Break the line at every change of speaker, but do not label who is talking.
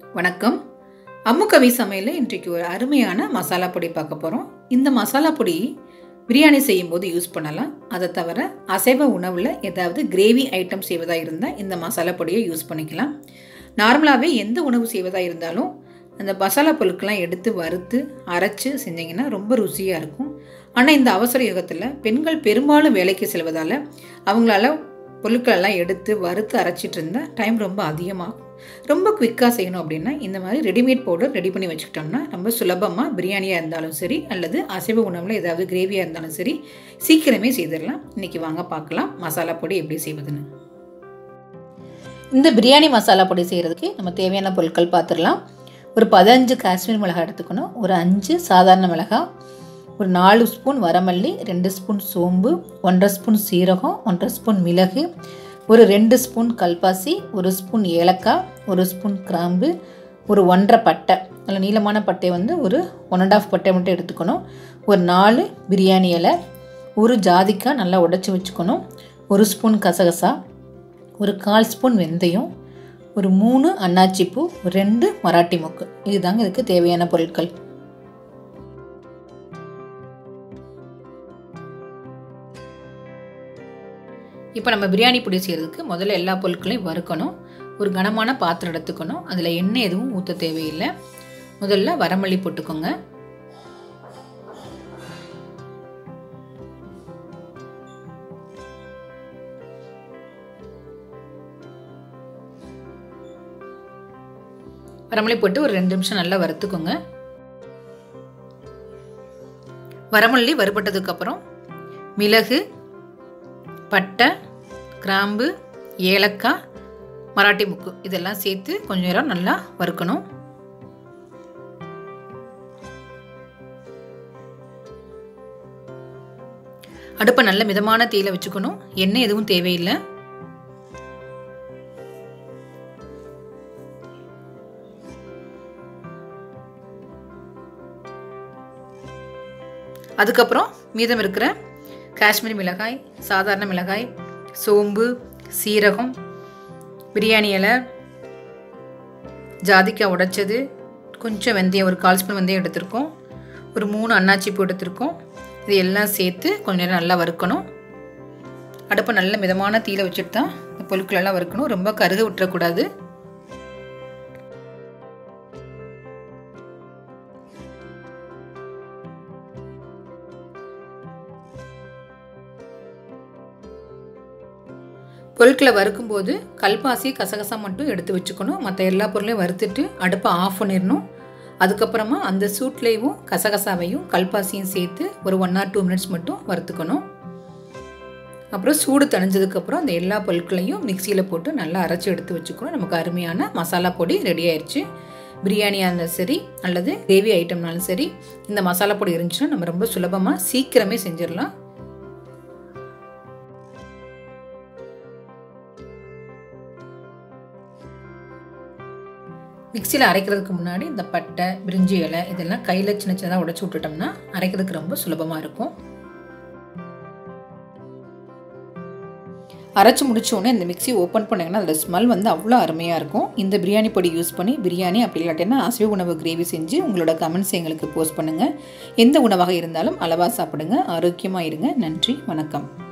வணக்கம். அம்மு கவி சமையல்ல இன்றைக்கு ஒரு அருமையான மசாலா பொடி பார்க்க போறோம். இந்த மசாலா பொடி பிரியாணி செய்யும்போது யூஸ் பண்ணலாம். அதை தவிர அசைவ உணவுல ஏதாவது கிரேவி ஐட்டம் செய்வதா இருந்தால் இந்த மசாலா பொடியை யூஸ் பண்ணிக்கலாம். நார்மலாகவே எந்த உணவு செய்வதா இருந்தாலும் அந்த மசாலா பொருட்கள்லாம் எடுத்து வறுத்து அரைச்சு செஞ்சிங்கன்னா ரொம்ப ருசியாக இருக்கும். ஆனால் இந்த அவசர யுகத்தில் பெண்கள் பெரும்பாலும் வேலைக்கு செல்வதால் அவங்களால பொருட்களெல்லாம் எடுத்து வறுத்து அரைச்சிட்டு இருந்தால் டைம் ரொம்ப அதிகமாகும். ரொம்ப குவிக்காக செய்யணும் அப்படின்னா இந்த மாதிரி ரெடிமேட் பவுடர் ரெடி பண்ணி வச்சுக்கிட்டோம்னா ரொம்ப சுலபமாக பிரியாணியாக இருந்தாலும் சரி அல்லது அசைவ உணவில் ஏதாவது கிரேவியாக இருந்தாலும் சரி சீக்கிரமே செய்திடலாம். இன்றைக்கி வாங்க பார்க்கலாம் மசாலா பொடி எப்படி செய்வதுன்னு. இந்த பிரியாணி மசாலா பொடி செய்கிறதுக்கு நம்ம தேவையான பொருட்கள் பார்த்துடலாம். ஒரு 15 காஷ்மீர் மிளகாய் எடுத்துக்கணும், ஒரு 5 சாதாரண மிளகாய், ஒரு 4 ஸ்பூன் வரமல்லி, 2 ஸ்பூன் சோம்பு, 1.5 ஸ்பூன் சீரகம், 1.5 ஸ்பூன் மிளகு, ஒரு 2 ஸ்பூன் கல்பாசி, 1 ஸ்பூன் ஏலக்காய், 1 ஸ்பூன் கிராம்பு, ஒரு 1.5 பட்டை, நல்ல நீளமான பட்டை ஒரு 1.5 பட்டை மட்டும் எடுத்துக்கணும், ஒரு 4 பிரியாணி இலை, ஒரு ஜாதிக்காய் நல்லா உடைச்சி வச்சுக்கணும், 1 ஸ்பூன் கசகசா, ஒரு 1/4 ஸ்பூன் வெந்தயம், ஒரு 3 அன்னாச்சிப்பூ, 2 மராட்டி மொக்கு. இதுதாங்க இதுக்கு தேவையான பொருட்கள். இப்போ நம்ம பிரியாணி பொடி செய்கிறதுக்கு முதல்ல எல்லா பொருட்களையும் வறுக்கணும். ஒரு கனமான பாத்திரம் எடுத்துக்கணும். அதில் எண்ணெய் எதுவும் ஊற்ற தேவையில்லை. முதல்ல வரமல்லி போட்டுக்கோங்க. வரமல்லி போட்டு ஒரு 2 நிமிஷம் நல்லா வறுத்துக்கோங்க. வரமல்லி வறுபட்டதுக்கப்புறம் மிளகு, பட்டை, கிராம்பு, ஏலக்காய், மராட்டி முக்கு இதெல்லாம் சேர்த்து கொஞ்ச நேரம் நல்லா வறுக்கணும். அடுப்பை நல்ல மிதமான தீயில வச்சுக்கணும். எண்ணெய் எதுவும் தேவையில்லை. அதுக்கப்புறம் மீதம் இருக்கிற காஷ்மீரி மிளகாய், சாதாரண மிளகாய், சோம்பு, சீரகம், பிரியாணி இலை, ஜாதிக்காய் உடைச்சது, கொஞ்சம் வெந்தயம், ஒரு 1/4 ஸ்பூன் வெந்தயம் எடுத்திருக்கோம், ஒரு 3 அன்னாச்சிப்பூ எடுத்திருக்கோம். இது எல்லாம் சேர்த்து கொஞ்சம் நேரம் நல்லா வறுக்கணும். அடுப்பை நல்ல மிதமான தீயில வச்சுட்டு தான் இந்த பொருட்களெல்லாம் வறுக்கணும். ரொம்ப கருக விட்டுறக்கூடாது. பொருட்களை வறுக்கும்போது கல்பாசி, கசகசா மட்டும் எடுத்து வச்சுக்கணும். மற்ற எல்லா பொருளையும் வறுத்துட்டு அடுப்பை ஆஃப் பண்ணிடணும். அதுக்கப்புறமா அந்த சூட்லேயும் கசகசாவையும் கல்பாசியும் சேர்த்து ஒரு 1 or 2 மினிட்ஸ் மட்டும் வறுத்துக்கணும். அப்புறம் சூடு தணிஞ்சதுக்கப்புறம் அந்த எல்லா பொருட்களையும் மிக்சியில் போட்டு நல்லா அரைச்சி எடுத்து வச்சுக்கணும். நமக்கு அருமையான மசாலா பொடி ரெடி ஆயிடுச்சு. பிரியாணியாக இருந்தாலும் சரி அல்லது கிரேவி ஐட்டம்னாலும் சரி இந்த மசாலா பொடி இருந்துச்சுன்னா நம்ம ரொம்ப சுலபமாக சீக்கிரமே செஞ்சிடலாம். மிக்சியில் அரைக்கிறதுக்கு முன்னாடி இந்த பட்டை, பிரிஞ்சி இலை இதெல்லாம் கையில் சின்ன சின்னதாக உடைச்சி விட்டுட்டோம்னா அரைக்கிறதுக்கு ரொம்ப சுலபமாக இருக்கும். அரைச்சி முடிச்சோடனே இந்த மிக்சி ஓப்பன் பண்ணிங்கன்னா அதோட ஸ்மெல் அவ்வளோ அருமையாக இருக்கும். இந்த பிரியாணி பொடி யூஸ் பண்ணி பிரியாணி அப்படி இல்லாட்டினா அசைவ உணவு கிரேவி செஞ்சு உங்களோட கமெண்ட்ஸ் எங்களுக்கு போஸ்ட் பண்ணுங்கள். எந்த உணவாக இருந்தாலும் அளவாக சாப்பிடுங்க, ஆரோக்கியமாக இருங்க. நன்றி, வணக்கம்.